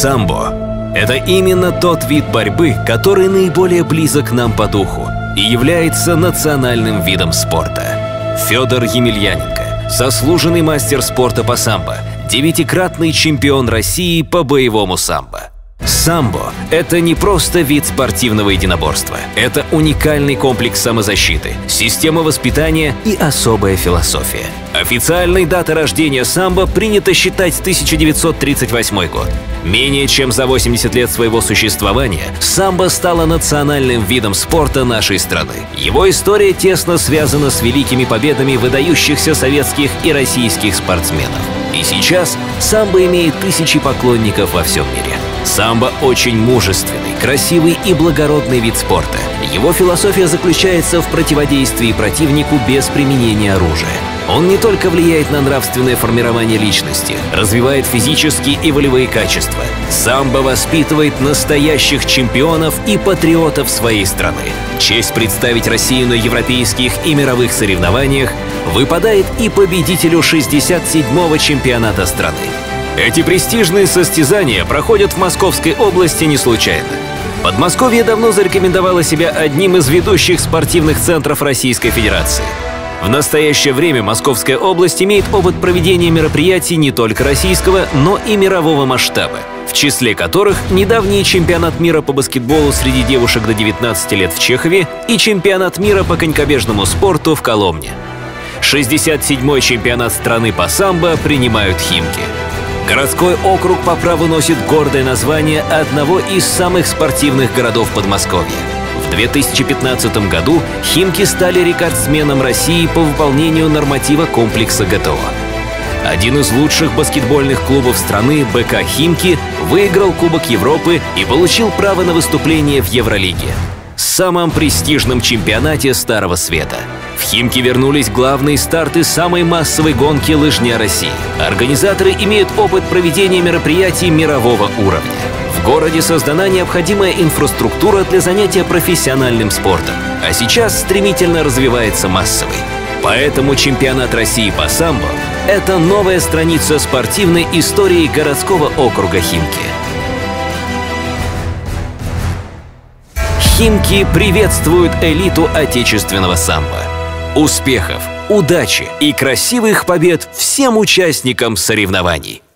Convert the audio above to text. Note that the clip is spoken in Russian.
Самбо – это именно тот вид борьбы, который наиболее близок нам по духу и является национальным видом спорта. Федор Емельяненко – заслуженный мастер спорта по самбо, 9-кратный чемпион России по боевому самбо. Самбо – это не просто вид спортивного единоборства. Это уникальный комплекс самозащиты, система воспитания и особая философия. Официальной датой рождения самбо принято считать 1938 год. Менее чем за 80 лет своего существования самбо стало национальным видом спорта нашей страны. Его история тесно связана с великими победами выдающихся советских и российских спортсменов. И сейчас самбо имеет тысячи поклонников во всем мире. Самбо очень мужественный, красивый и благородный вид спорта. Его философия заключается в противодействии противнику без применения оружия. Он не только влияет на нравственное формирование личности, развивает физические и волевые качества. Самбо воспитывает настоящих чемпионов и патриотов своей страны. Честь представить Россию на европейских и мировых соревнованиях выпадает и победителю 67-го чемпионата страны. Эти престижные состязания проходят в Московской области не случайно. Подмосковье давно зарекомендовало себя одним из ведущих спортивных центров Российской Федерации. В настоящее время Московская область имеет опыт проведения мероприятий не только российского, но и мирового масштаба, в числе которых недавний чемпионат мира по баскетболу среди девушек до 19 лет в Чехове и чемпионат мира по конькобежному спорту в Коломне. 67-й чемпионат страны по самбо принимают Химки. Городской округ по праву носит гордое название одного из самых спортивных городов Подмосковья. В 2015 году Химки стали рекордсменом России по выполнению норматива комплекса ГТО. Один из лучших баскетбольных клубов страны, БК «Химки», выиграл Кубок Европы и получил право на выступление в Евролиге, самом престижном чемпионате Старого Света. В Химки вернулись главные старты самой массовой гонки лыжня России. Организаторы имеют опыт проведения мероприятий мирового уровня. В городе создана необходимая инфраструктура для занятия профессиональным спортом, а сейчас стремительно развивается массовый. Поэтому чемпионат России по самбо – это новая страница спортивной истории городского округа Химки. Химки приветствуют элиту отечественного самбо. Успехов, удачи и красивых побед всем участникам соревнований!